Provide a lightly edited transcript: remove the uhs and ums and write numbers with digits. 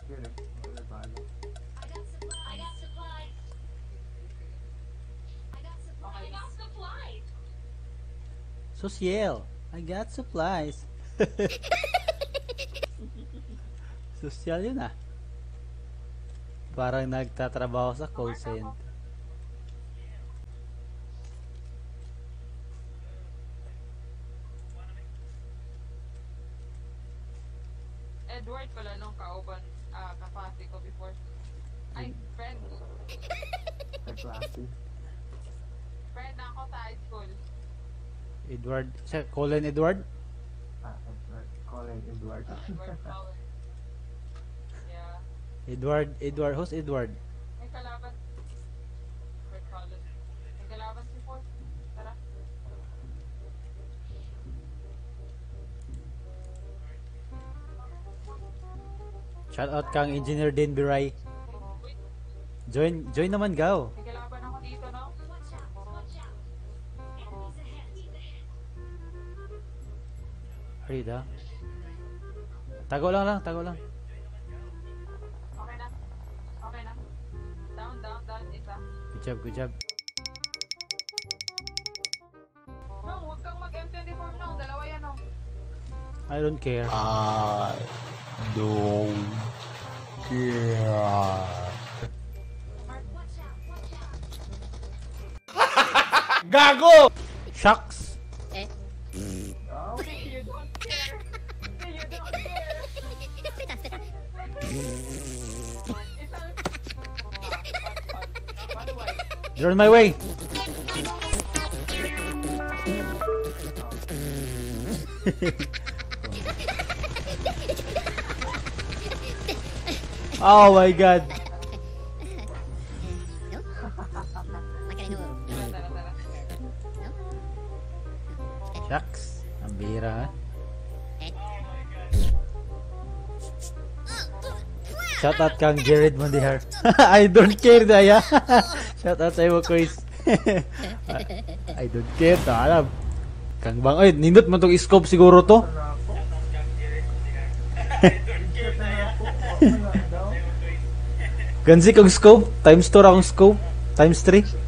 Social, I got supplies. Social yun ah. Parang nagtatrabaho sa call center. Edward pala nung kauban kapati ko before. Ay, friend. Friend na ako sa high school. Edward, siya, Colin Edward? Colin Edward. Edward Power. Yeah. Edward, who's Edward? May kalaban. Edward Colin. May kalaban si Ford. Tara. Shout out kang Engineer Din Biray. Join naman gaw. May kalaban ako dito, no? Rida. Tago lang. Okay na. Okay na. Down. Isa. Good job. No, huwag kang mag-M24 no. Dalawa yan, no. I don't care. Gago! Shucks! You don't care. You don't care. You're on my way! Oh my god! Shucks! Ang bihira ha? Shoutout kang Jared Mondihar. I don't care daya. Shoutout sa iyo Chris. I don't care ta alam. Kang bang ay nindot man tong scope siguro to. Gansi kang scope times 2 ra akong scope times 3.